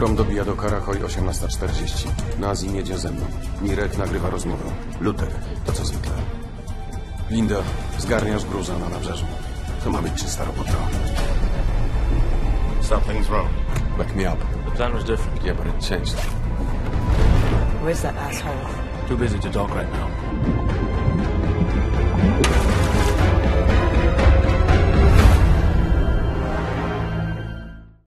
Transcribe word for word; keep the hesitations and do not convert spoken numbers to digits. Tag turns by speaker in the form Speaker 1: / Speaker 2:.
Speaker 1: Prom dobija do Karachoy osiemnasta czterdzieści. Nazim jedzie ze mną. Mirek nagrywa rozmowę. Luther, to co zwykle. Linda, zgarniasz gruza na nabrzeżu. To ma być czysta robota.
Speaker 2: Something's wrong.
Speaker 1: Back me up.
Speaker 3: The plan was different.
Speaker 1: Yeah, but it changed.
Speaker 4: Where's that asshole?
Speaker 3: Too busy to talk right now.